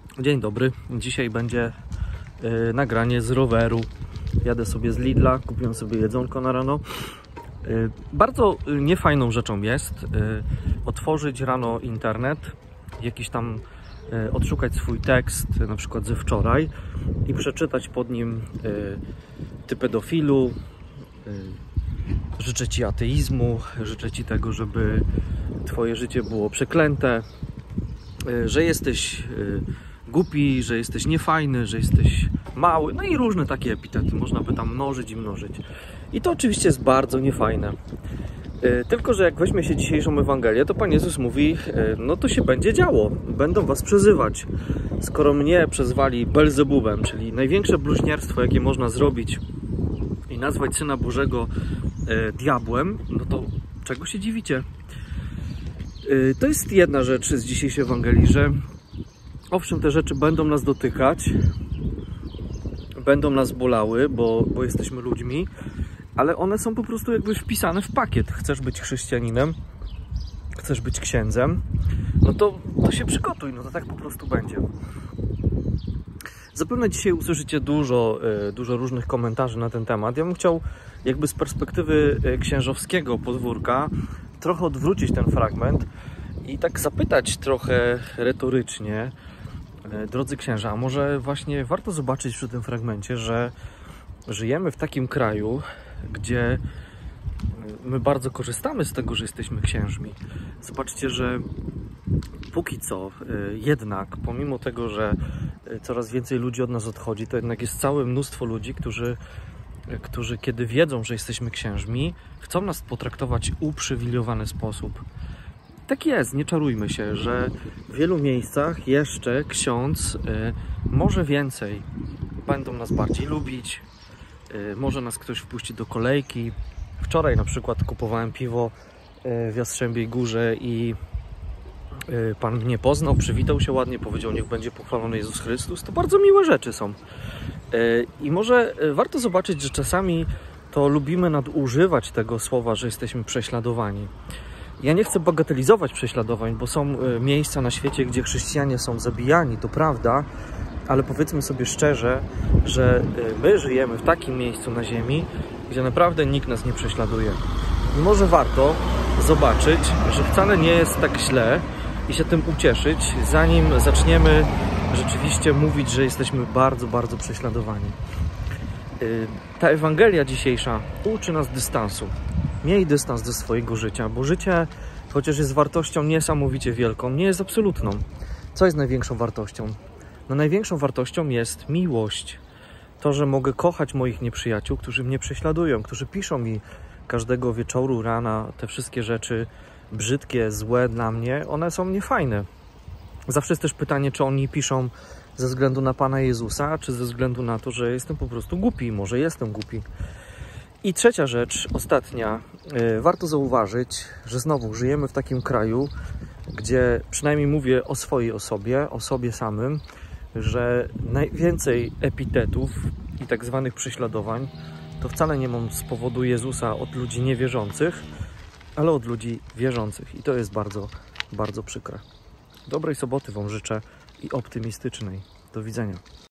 Dzień dobry, dzisiaj będzie nagranie z roweru. Jadę sobie z Lidla, kupiłem sobie jedzonko na rano. Bardzo niefajną rzeczą jest otworzyć rano internet, jakiś tam odszukać swój tekst, na przykład ze wczoraj i przeczytać pod nim ty pedofilu, życzę ci ateizmu, życzę ci tego, żeby twoje życie było przeklęte, że jesteś głupi, że jesteś niefajny, że jesteś mały, no i różne takie epitety można by tam mnożyć i mnożyć. I to oczywiście jest bardzo niefajne. Tylko że jak weźmie się dzisiejszą Ewangelię, to Pan Jezus mówi, no to się będzie działo, będą was przezywać. Skoro mnie przezwali Belzebubem, czyli największe bluźnierstwo, jakie można zrobić i nazwać Syna Bożego diabłem, no to czego się dziwicie? To jest jedna rzecz z dzisiejszej Ewangelii, że owszem, te rzeczy będą nas dotykać, będą nas bolały, bo jesteśmy ludźmi, ale one są po prostu jakby wpisane w pakiet. Chcesz być chrześcijaninem, chcesz być księdzem, no to się przygotuj, no to tak po prostu będzie. Zapewne dzisiaj usłyszycie dużo różnych komentarzy na ten temat. Ja bym chciał jakby z perspektywy księżowskiego podwórka trochę odwrócić ten fragment i tak zapytać trochę retorycznie, drodzy księża, a może właśnie warto zobaczyć przy tym fragmencie, że żyjemy w takim kraju, gdzie my bardzo korzystamy z tego, że jesteśmy księżmi. Zobaczcie, że póki co jednak, pomimo tego, że coraz więcej ludzi od nas odchodzi, to jednak jest całe mnóstwo ludzi, którzy kiedy wiedzą, że jesteśmy księżmi, chcą nas potraktować w uprzywilejowany sposób. Tak jest, nie czarujmy się, że w wielu miejscach jeszcze ksiądz może więcej. Będą nas bardziej lubić, może nas ktoś wpuścić do kolejki. Wczoraj na przykład kupowałem piwo w Jastrzębiej Górze i Pan mnie poznał, przywitał się ładnie, powiedział, niech będzie pochwalony Jezus Chrystus. To bardzo miłe rzeczy są. I może warto zobaczyć, że czasami to lubimy nadużywać tego słowa, że jesteśmy prześladowani. Ja nie chcę bagatelizować prześladowań, bo są miejsca na świecie, gdzie chrześcijanie są zabijani, to prawda, ale powiedzmy sobie szczerze, że my żyjemy w takim miejscu na ziemi, gdzie naprawdę nikt nas nie prześladuje. I może warto zobaczyć, że wcale nie jest tak źle i się tym ucieszyć, zanim zaczniemy rzeczywiście mówić, że jesteśmy bardzo, bardzo prześladowani. Ta Ewangelia dzisiejsza uczy nas dystansu. Miej dystans do swojego życia, bo życie, chociaż jest wartością niesamowicie wielką, nie jest absolutną. Co jest największą wartością? No największą wartością jest miłość. To, że mogę kochać moich nieprzyjaciół, którzy mnie prześladują, którzy piszą mi każdego wieczoru, rana, te wszystkie rzeczy brzydkie, złe dla mnie, one są niefajne. Zawsze jest też pytanie, czy oni piszą ze względu na Pana Jezusa, czy ze względu na to, że jestem po prostu głupi. Może jestem głupi. I trzecia rzecz, ostatnia. Warto zauważyć, że znowu żyjemy w takim kraju, gdzie przynajmniej mówię o swojej osobie, o sobie samym, że najwięcej epitetów i tak zwanych prześladowań to wcale nie mam z powodu Jezusa od ludzi niewierzących, ale od ludzi wierzących. I to jest bardzo, bardzo przykre. Dobrej soboty Wam życzę i optymistycznej. Do widzenia.